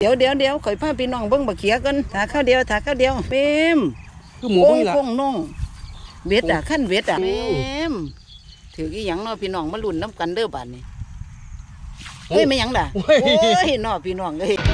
ดี๋ยวข่อยพาพี่น้องเบิ่งบักเขียกันถาข้าวเดียวเต็มคือหมูนี่ล่ะโป่งน้องเวทอ่ะขั้นเวทอ่ะเต็มถืออีหยังเนาะพี่น้องมาลุ้นน้ำกันเด้อบัดนี้เฮ้ยไม่หยังล่ะโอ้ยเนาะพี่น้องเอ้ย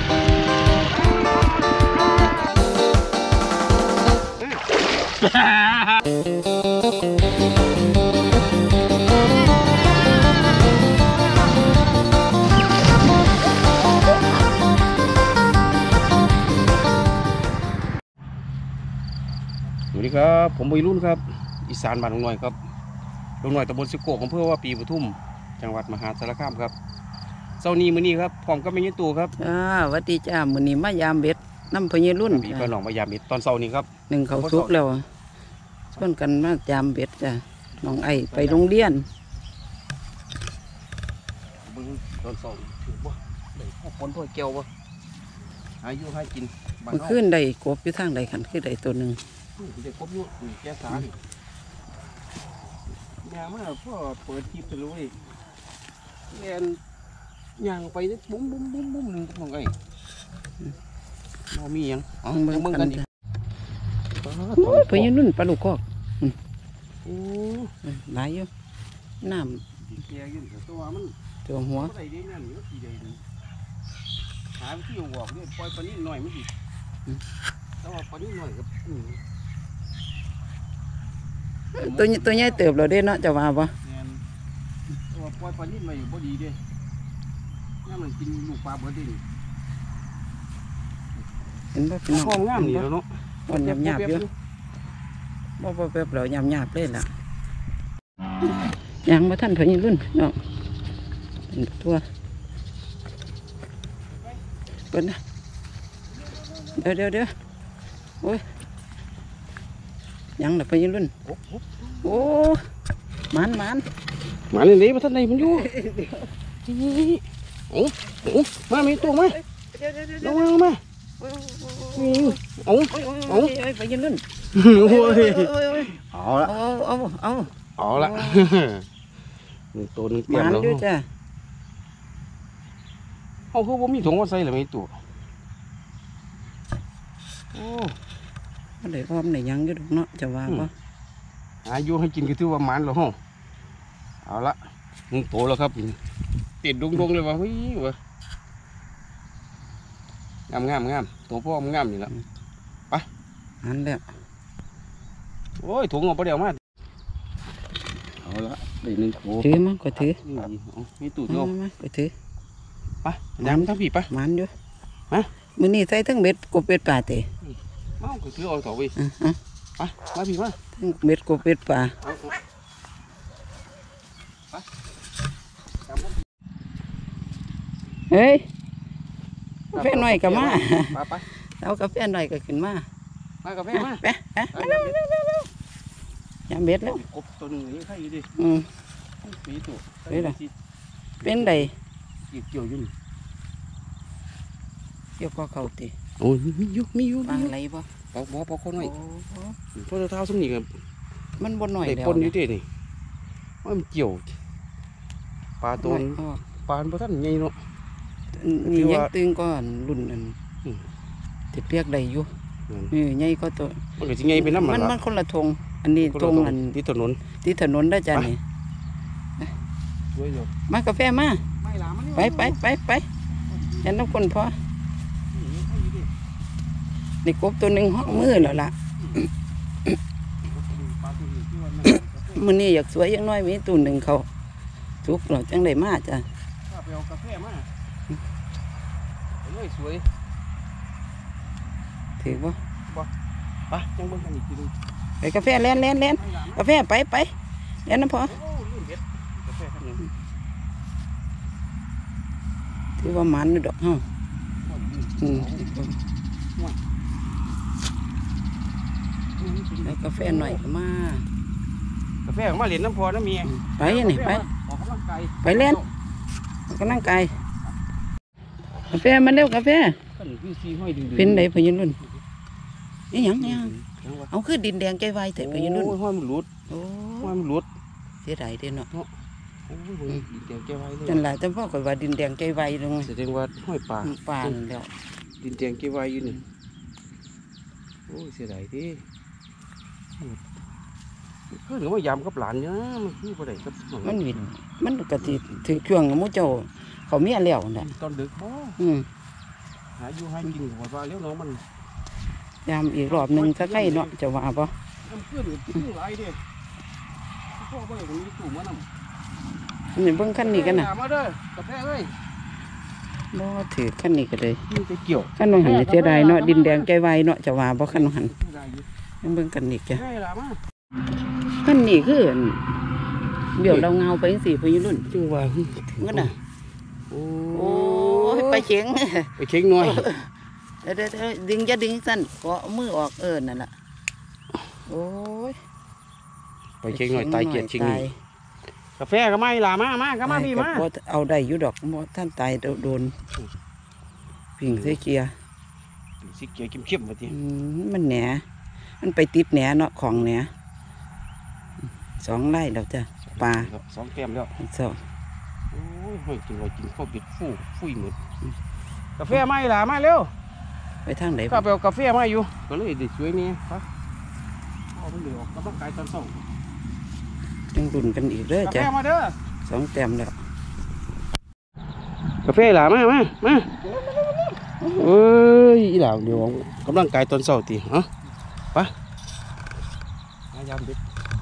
สวัสดีครับผมวัยรุ่นครับอีสานบ้านลุงหน่อยครับลุงหน่อยตำบลสิโกกอำเภอว่าปีปทุมจังหวัดมหาสารคามครับเช้านี้มื้อนี้ครับพร้อมกับแม่ยี่ตู่ครับสวัสดีจ้ามื้อนี้มายามเบ็ดน้ำพญรุ่นพี่ก็น้องมายามเบ็ดตอนเช้านี้ครับหนึ่งเขาทุกแล้วชวนกันมายามเบ็ดจ้ะน้องไอไปโรงเรียนตอนเช้าถือบ่ได้พ่อคนพ่อเกี่ยวบ่อายุให้กินมันขึ้นได้กบอยู่ทางใดขันขึ้นได้ตัวหนึ่งได้ครบอยู่แก่สานี่ยางมาพ่อเปิดคลิปจะรู้ดิเรียนยางไปบุ้มหนึ่งของไอ้เรามียังเบิ่งกันดิโอ้ยพญานุ่นปลาลูกกอกหลายอยู่น้ำตัวหัวหาที่หัวเนี่ยปล่อยปลานิ่มหน่อยไม่ดีแต่ว่าปลานิ่มหน่อยกับตัวใหญ่เติบเราได้เนาะจะว่าปะตัวปล่อยปลานิ่มมาอยู่พอดีเด้นี่มันกินลูกปลาเบิดดิเห็นป่ะพี่น้องงามนี่แล้วเนาะมันหยาบเยอะบ่แป๊บเราหยาบเลยล่ะยังมาท่านพญารุ่นเนาะตัวเปิดนะเดี๋ยวโอ้ยยังหลับไปยังรุ่นโอ้มันเลยมาท่านไหนมันอยู่โอ้มาไม่ตัวมาลงมาไปยังรุ่นเอาละหนึ่งตัวหนึ่งเตรียมแล้วจ้ะเขาคือว่ามีถุงว่าใส่หรือไม่ตัวโอ้เดี๋ยวอ้อมไหนยังอยู่เนาะจะว่าปะอายุให้กินก็ถือว่ามันแล้วห้องเอาละมึงโตแล้วครับติดดงเลยวะเฮ้ยวะงามตัวพ่อมันงามอยู่แล้วไปอันแล้วโอ้ยถุงเอาไปเดี๋ยวมาเอาละได้หนึ่งโถถือมั้งก็ถือมีตู้โยมก็ถือไปย้ำทั้งผีไปมันอยู่มื้อนี้ใส่ทั้งเบ็ดกบเป็ดปลาเตะเอ้าก็ถือเอาต่อไปมาผีมาทั้งเบ็ดกบเป็ดปลาเฮ้ยกาแฟหน่อยก็มาเอากาแฟหน่อยก็ขึ้นมากาแฟมาไปยามเบ็ดแล้วกบตัวหนึ่งนี่ใครอยู่ดิปีตัวเป็นไดเกี่ยวยุ่งเกี่ยวก็เขาตีโอ้ยมีอยู่บางไรบ่พอคนหน่อยพอเท้าสมนีกับมันบนหน่อยแล้วปนอยู่ดินี่มันเกี่ยวปลาตัวปลาพระท่านใหญ่เนาะนี่ยังตึงก่อนรุ่นนั่นติดเรียกใดอยู่ใหญ่ก็ตัวมันก็จะใหญ่เป็นน้ำมันคนละทงอันนี้ทงอันที่ถนนได้จ้ะนี่มากาแฟมาไปยันน้ำคนพอนี่กบตัวหนึ่งห้องมือแล้วล่ะมื้อนี้อยากสวยยังน้อยมีตัวหนึ่งเขาทุกเราจังได้มาจ้ะไปเอากาแฟมาสวยถือว่าไปจังเบิ่งกันอีกทีนึงไปกาแฟเล่นกาแฟไปเล่นนะพอถือว่ามันดอกเฮาแล้วกาแฟหน่อยก็มากาแฟของมาเล่นน้ำพอน้ำเมียไปนี่ไปเล่นก็นั่งไกลกาแฟมาเร็วกาแฟเป็นไหนพยัญชนะนี่ยังเอาคือดินแดงใจไวแต่พยัญชนะห้อยมันหลุดเสียดายเด้เนาะโอ้ยดินแดงแก้วไว้เลยนั่นแหละแต่พ่อก็ว่าดินแดงใจไวลงแสดงว่าห้อยป่าป่านแล้วดินแดงแก้วไว้อยู่นี่โอ้ยเสียดายดิเพื่อนก็มายำกับหลานเนี่ยมันคือบ่ได้กับน้องมันวินมันก็สิถือช่วงหมู่เจ้าเขาเมียแล้วน่ะตอนดึกบ่ หาอยู่หากินหัวปลาเลี้ยวน้องมันยามอีกรอบหนึงสักไข่เนาะจะว่าบ่น้ำเพื่อนอยู่หลายเด้พ่อบ่ได้ตรงนี้ตู่มานำนี่เบิ่งคันนี้กันน่ะมาเด้อกาแฟเอ้ยบ่ถือคันนี้ก็เลยนี่จะเกี่ยวคันว่าหันเสียดายเนาะดินแดงใจไวเนาะจะว่าบ่คันว่าหันเบิ่งกันนี่จ้ะให้ล่ะมาคันนี้คืออันเดี๋ยวเราเงาไปจังซี่พี่รุ่นจังว่างั้นน่ะโอ้โอ้ยไปเฉียงไปเช็งหน่อยเดี๋ยวดึงจะดึงสั้นเกาะมือออกนั่นล่ะโอ้ยไปเช็งหน่อยตายเกียดเช็งนี่กาแฟก็ไม่ล่ะมาก็มาพี่มาบ่เอาได้อยู่ดอกบ่ท่านตายโดนปิ่งใส่เกียร์สิเกี่ยวเข้มๆมาทีมันแหนมันไปติดแหนเนาะของแหน2 ไร่แล้วจ้ะปลา 2 แก้มแล้วสองโอ้ยให้กินว่ากินข้าวเบ็ดฟุ้ยหมดกาแฟไม่ล่ะมาเร็วไปทางไหนก็ไปเอากาแฟมาอยู่ก็เลยได้ช่วยนี่ครับเอาไปเหลือออกกำลังกายตอนเช้ายังดุนกันอีกเด้อกาแฟจ้ะมาเด้อ 2 แต้มแล้วกาแฟหล่ะมาเอ้ยอีหล่าเดี๋ยวกำลังกายตอนเช้าตีเอ้าไปมายามเด็ด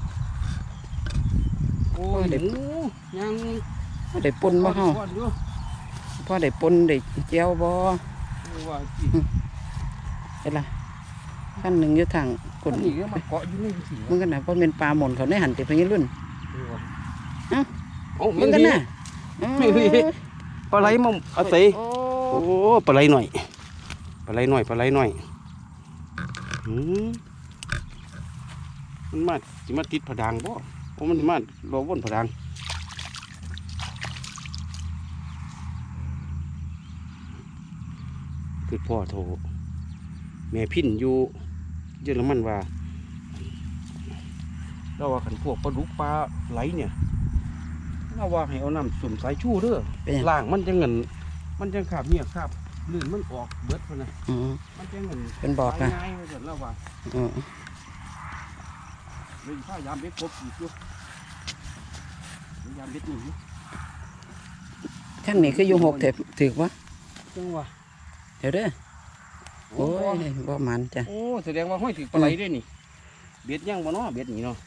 โอ้ยหมูยังพอได้ปนบ่เฮาพอได้ปนได้เจียวบ่ว่าเฮ็ดล่ะคันหนึงอยู่ทางกคนนนี้ก็มาเกาะอยู่ในที่มึงกันน่ะบ่แม่นปลาหม่นเขาในหันติพี่รุ่นเอ้ามึงกันน่ะไม่ดีปลาไหลมั่งเอาใส่โอ้โอ้ปลาไหลหน่อยปลาไหลหน่อยมันมาจิมาติดผดางบ่โอ้มันมารอวนผดางคือพ่อโทรแม่พินอยู่เยอรมันว่าเราว่าขันพวกปลาดุกปลาไหลเนี่ยเราว่าให้เอาน้ำสุ่มสายชูเด้อเป็นหยังล่างมันจะเงินมันจะขาบเนี่ยขาบลื่นมันออกเบิดพะนะอือมันจะเงินเป็นบอกนะง่ายๆว่าเกิดแล้วว่าอือเลยพยายามเบ็ดกบอีกอยู่พยายามเบ็ดหนีอยู่คันนี้คืออยู่6แถบถูกบ่จังหวะเดี๋ยวเด้อโอ้ยบ่มันจ้ะโอ้แสดงว่าห้อยถือปลาไหลด้วยนี่เบ็ดยังบ่เนาะเบ็ดนี่เนาะ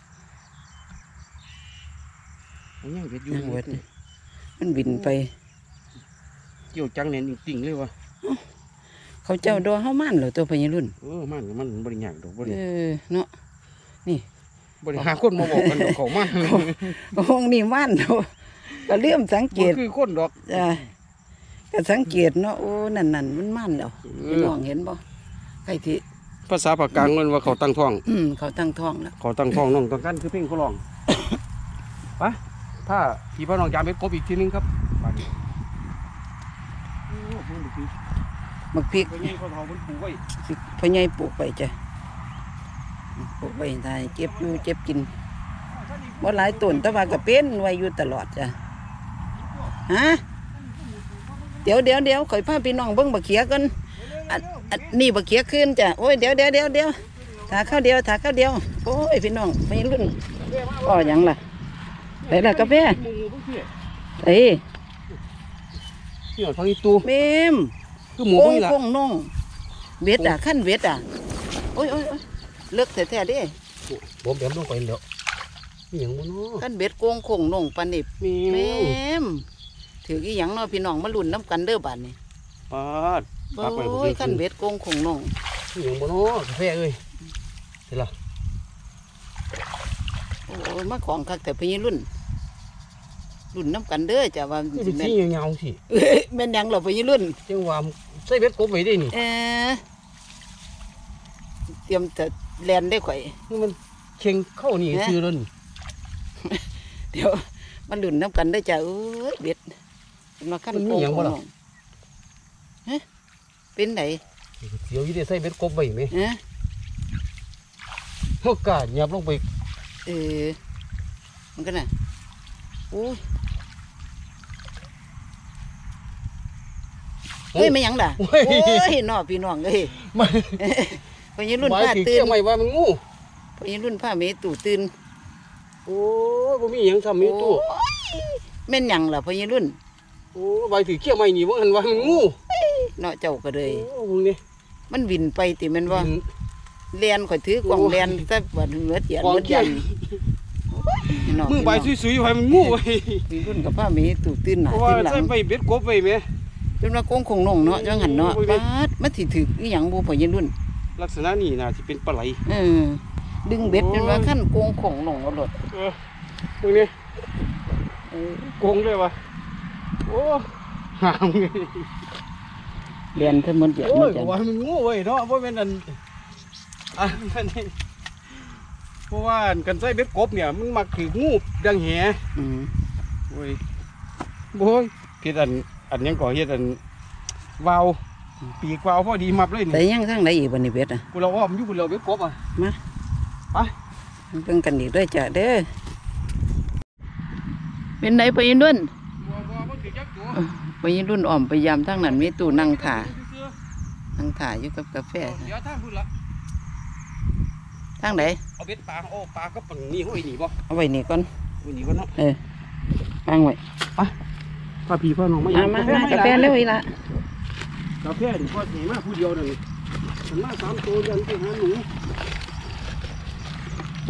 เอายังเบ็ดอยู่ยังเบิดนี่มันบินไปเกี่ยวจังเนี่ยติ่งๆเลยวะเขาเจ้าดอเฮามันเหรอตัวพี่รุ่นมันบริหารดอกบริเนาะบริหารคนมาบอกกันดอกเขามันห้องนี้มันเนาะก็เริ่มสังเกบ่ตคือคนดอกจ้ะก็สังเกตเนาะโอ้นั่นมันมันแล้วพี่น้องเห็นบ่ใครที่ภาษาปากกลางมันว่าเขาตั้งท้องเขาตั้งท้องแล้วเขาตั้งท้องน้องต้องกันคือเพ่งเขาลอง ไปถ้าพี่พ่อน้องยามเบ็ดกบอีกทีนึงครับไปโอ้โหมันคือมักพริกไปยังเขาเผาบนปูไว้พ่อใหญ่ปลูกไปจ้ะปลูกไปได้เก็บอยู่เก็บกินบ่หลายต้นแต่ว่าก็เป็นไว้อยู่ตลอดจ้ะฮะเดี๋ยวข่อยพาพี่น้องเบิ่งบักเขียก่อนอันนี่บักเขียขึ้นจ้ะโอ้ยเดี๋ยวถาข้าวเดียวโอ้ยพี่น้องไม่รุ่นก็หยังล่ะไหนล่ะกาแฟมือพวกพี่เอ้ยนี่หน่อยฟังอีตูเมมคือหมูโกพวกงนี้ล่ะโกงน้องเบ็ดขั้นเบ็ดโอ้ยเลิกแท้ๆเด้ผมแบมลงไปแล้วนี่หยังบ่เนาะขั้นเบ็ดโกงโขงน้องปานนี่มีเมมถืออีหยังเนาะพี่น้องมาลุ้นน้ำกันเด้อบัดนี้ปาดปักไว้บ่โอ้คืยอขั้นเบ็ดโกงโขงน้องนี่หยังบ่เนาะกาแฟเอ้ยเห็นล่ะโอ้ยมาของคักแต่พี่รุ่นน้ำกันเด้อจ้ะว่าคือสิแม่นสียาวๆสิเอ้ยแม่นหยังเหรอพี่รุ่นจังว่าใส่เบ็ดกบไว้ได้นี่เตรียมจะแลนได้ข่อยนี่มันเข่งเข้านี่ชื่อแล้วนี่เดี๋ยวมันลุ้นน้ำกันได้อจ้ะเอ้ยเบ็ดมาขั้นโกงของน้องฮะเป็นไหนเดี๋ยวอยู่ได้ใส่เบ็ดกบไว้ไหมฮะเฮากาหยับลงไปมันก็น่ะโอ้ยเฮ้ยไม่หยังด่ะโอ้ยน้อพี่น้องเอ้ยไม่พญรุ่นหมายผ้าถึงตื่เกี่นยวไม่ว่ามันงูพญรุ่นผ้าเมตู่ตื่นโอ้บ่มีหยังทำมีตู้โอ้ยแม่นหยังล่ะพญรุ่นโอ้ใบถือเกี่ยวไม่นี่ว่าหันว่ามันงูเนาะเจ้าก็เลยโอ้พวกนี้มันวินไปติแมันว่าเลียนข่อยถือกล่องเลียนแต่บัดเหมือดเหยียดกองเหมือดเกี่ยัยนมือใบสุยๆไว้มันงูไว้พี่รุ่นกับผ้าเมตู่ตื่นหน้าเพราะว่าตื่นหลังใส่ใบเบ็ดกบไว้แม่จนว่าโกงคงนงเนาะจังหันเนาะโอ้ยปาดมันสิถึกอีหยังบ่พญรุ่นลักษณะนี้น่าสิเป็นปลาไหลดึงเบ็ดจนว่าขั้นโกงคงนงเอาโลดพวกนี้เออโกงเลยวะโอ้หามเลยเลียนเท่ามันเหยียดโอ้เหมืยอนกันว่ามันงูไว้เนาะเพราะเป็นอันนี้เพราะว่ากันใส่เบ็ดกบเนี่ยมันมักถืองูดังแหอืมโอ้ยโอ้ยเฮ็ดอันยังก่อเฮ็ดอันวาวปีกวาวพอดีมับเลยแต่นี่ยังทางไหนอีกบัดนี้เบ็ดอ่ะกูเราอ้อมอยู่กูเราเบ็ดกบอ่ะมาไปเบิ่งกันอีกด้วยจ้ะเด้อเป็นไหนพญรุ่นบ่ถือจักตัวพญรุ่นอ้อมพยายามทางนั้นมีตู้นั่งถ่านั่งถ่าอยู่กับกาแฟเดี๋ยวทางพุ่นละทางไหนเอาเบ็ดปลาโอ้ปลาก็ปังนี่ห้อยนี่บ่เอาไว้นี่ก่อนห้อยนี่ก่อนเนาะวางไว้พาพี่พ่อน้องมามากาแฟเร็วอีละกาแฟนี่พ่อสีมาผู้เดียวนั่นฉันมา3ตัวเดินไปหาหนูไป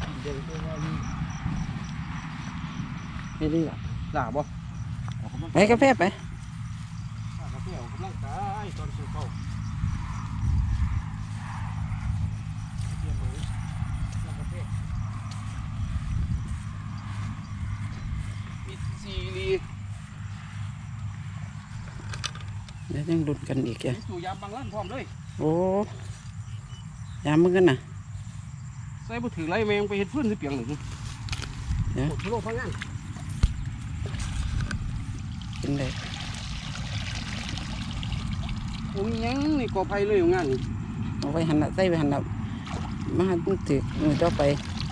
นี่นี่ล่ะล่ะบ่ไปกาแฟไปกาแฟออกกำลังกายตอนเช้ามีซีรีเดี๋ยวยังดุนกันอีกจ้ะสูยามบางลั่นพร้อมเลยโอ้ยามมึงกันน่ะใส่บ่ถือไรแมงไปเฮ็ดฟื้นสิเปียงหนึ่งเดี๋ยวโลพังงานเป็นไรโอ้มีหยังนี่ก่อไผ่เลยงานนี่เอาไว้หันละใส่ไปหันละมาหันตึกมือต่อไป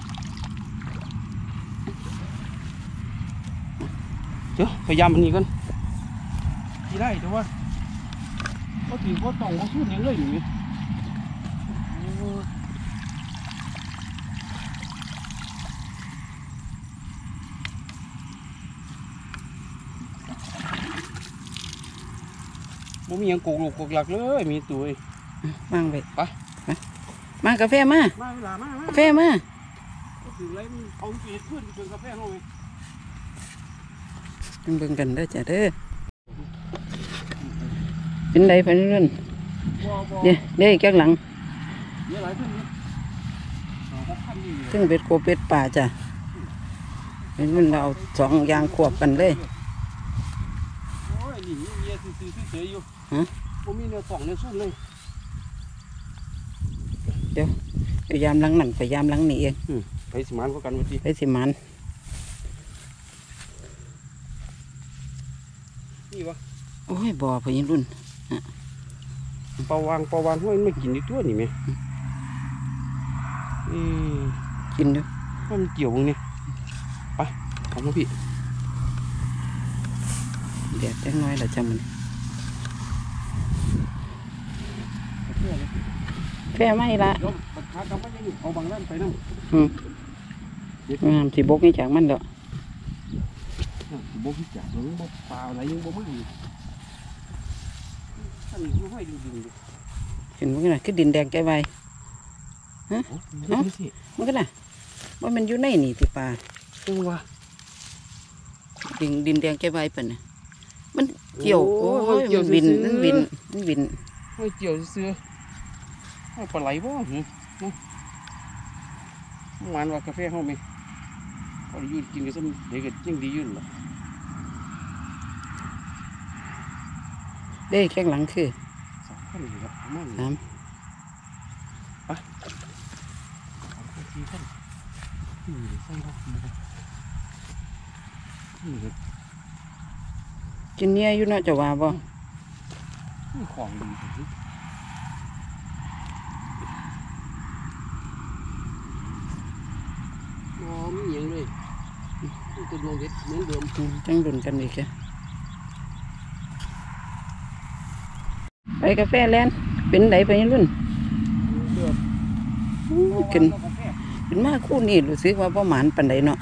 เดี๋ยวพยายามมันนี่ก่อนที่ได้แต่ว่าบ่ถือบ่ต้องบ่สู้หยังเลยนี่บ่มีหยังโกกลูกโกกหลักเลยมีตัววางไว้ไปมากาแฟมามาเวลามากาแฟมาถืออะไรมันเอาไปเฮ็ดฟื้นสิเบิ่งกาแฟเฮาเว้ยเบิ่งกันเด้อจ้ะเด้อเป็นไรพันรุ่นบ่เดี๋ยวอีกแก้หลังเยอะหลายขึ้นนี่6,000นี่ซึ่งเป็ดโกเป็ดป่าจ้ะเป็นรุ่นเราเอาสองอย่างควบกันเลยโอ้ยนี่มีเมียซื่อๆเฉยๆอยู่ฮะบ่มีเนื้อต้องเนื้อสู้เลยพยายามหลังนั่นพยายามหลังนี่เองไปสิมานพวกกันวันที่ไปสิมันนี่วะโอ้ยบ่อพญรุ่นปลาวางห้อยไม่กินในตัวนี่ไหมอืมกินดูว่ามันเกี่ยวตรงนี้ไปเอามาพี่แดดจังน้อยละจ้ะมันแฟไม่ละเดี๋ยวปัดขากำมันยังเอาบางด้านไปนั่งงามสิบกนี่จากมันเด้อบ่พิจารณ์บ่ปลาอะไรยังบ่มาอยู่ท่านอยู่ห้อยดึงๆเห็นมันก็น่ะคือดินแดงใจไวเอ้ามันก็น่ะว่ามันอยู่ในนี่ที่ป่าจังว่าดินแดงใจไวเป็นน่ะมันเกี่ยวโอ้โอ้ยยเกี่ยวมันวินซื่อๆมันวินมันวินห้อยเกี่ยวเสื้อห้อยปลาไหลบ่หือหวานว่ากาแฟเฮาไหมพอได้อยู่กินกันซั่นเด็กก็ยังดีอยู่ล่ะเด้แข้งหลังคือ 3,000นี่ครับประมาณนี้สาม 4,000ใส่ครับนี่ครับกินเนี้ยอยู่เนาะจะว่าบ่นี่ของดีสิอ๋อมีหยังเลยตัวดวงเด็ดเหมือนเดิมจังดุนกันอีกจ้ะไปกาแฟแลนเป็นไหนไปรุ่นขึ้นขึ้นมาคู่นี้รู้สึกว่าประมาณปันใดเนาะ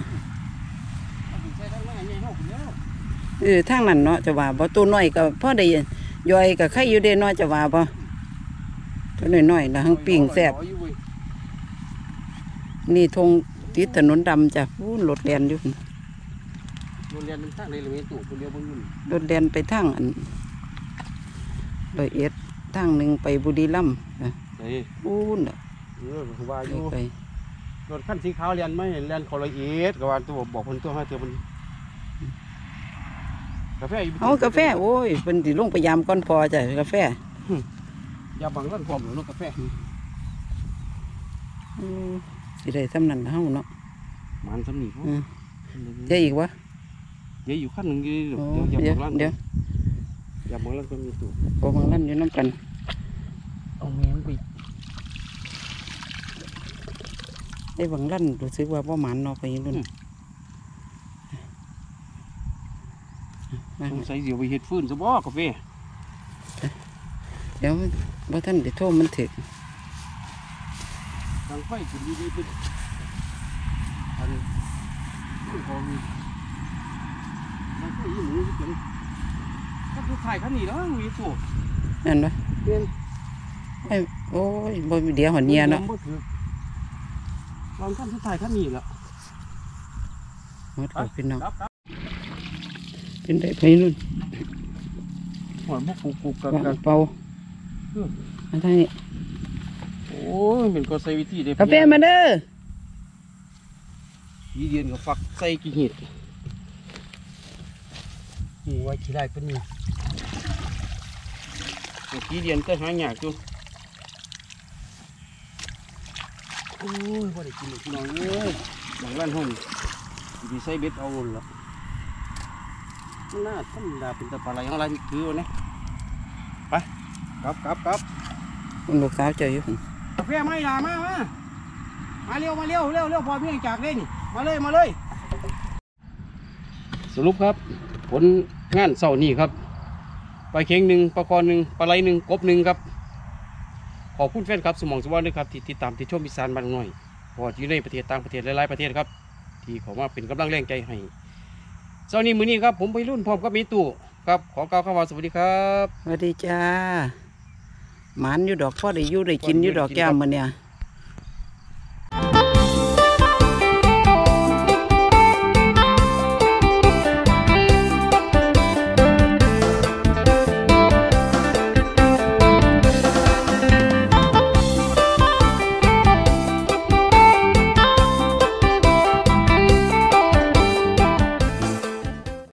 ทางนั้นเนาะจะว่าบ่ตัวน้อยก็พอได้ย่อยก็ใครอยู่เด้เนาะจะว่าบ่ตัวน้อยๆนะหังปิ้งแซ่บนี่ทงติดถนนดำจ้ะพูนรถแล่นอยู่โรงเรียนเป็นทางเลยเลยตู่คนเดียวบ่ยุ่งรถแล่นไปทางอัน101ทางหนึ่งไปบุรีรัมย์นะเฮ้ยพูนน่ะคือว่าอยู่ไปรถคันสีขาวเรียนไม่เรียนคนละเอียดกับว่าตัวบอกคนตัวให้เธอมันกาแฟอยู่เอากาแฟโอ้ยเป็นสิลงไปยามก่อนพอจ้ะกาแฟยาบังร้านพร้อมหรือรถกาแฟสิได้สำนันเฮาเนาะมันสำนีเขาเจ๊อีกวะเดี๋ยวอยู่ขั้นหนึ่งเดี๋ยวเดี๋ยวเดี๋ยวยาบังร้านก็มีตู่โอ้บางนั่นอยู่น้ำกันเอาแมงไปได้บางลั่นรู้สึกว่าประมาณเนาะไปรุ่นสงสัยเดี๋ยวไปเห็ดฟืนซะบ่กาแฟเดี๋ยวบ่ท่านเดี๋ยวโทษมันถึกทางไฟขึ้นดีๆเป็นอันพอมีทางไฟยี่หมูที่เป็นก็คือถ่ายขั้นนี้แล้วมีตู่นั่นวะเป็นไอ้โอ้ยบ่มีเดี๋ยวหอนเนียเนาะลองขั้นสุดท้ายขั้นนี้แล้วหมดแล้วพี่น้องครับเป็นได้ไปรุ่นหัวมุกกุกกับวางเป่าอันนี้โอ้ยเป็นก็ใส่วิธีเด็ดกาแฟมาเด้อยีเดียนกับฝักใส่กี่เห็ดนี่ไว้ขี้ได้เป็นนี่ยีเดียนก็หายากอยู่โอ้ยพอได้กินพี่น้องเอ้ยหลังร้านห้องดีใส่เบ็ดเอาละน่าธรรมดาเป็นตะปลาไหลของอะไรถือวะเนี่ยไปครับคุณลูกสาวเจออยู่กาแฟไม่ด่ามาเร็วพอเพียงจากเล่นมาเลย สรุปครับผลงานเสาร์นี้ครับปลาเค็ง1ปลากร1ปลาไหล1กบ1ครับขอบคุณแฟนครับสมองสวรรค์ด้วยครับที่ติดตามที่ชมอีสานบ้านหน่อยพออยู่ในประเทศต่างประเทศหลายๆประเทศครับที่เขามาเป็นกำลังแรงใจให้เสาร์นี้มื้อนี้ครับผมไปรุ่นพร้อมกับมีตู่ครับขอกล่าวคำว่าสวัสดีครับสวัสดีจ้าหมานอยู่ดอกพ่อได้อยู่ได้กินอยู่ดอกแก้วมื้อเนี่ย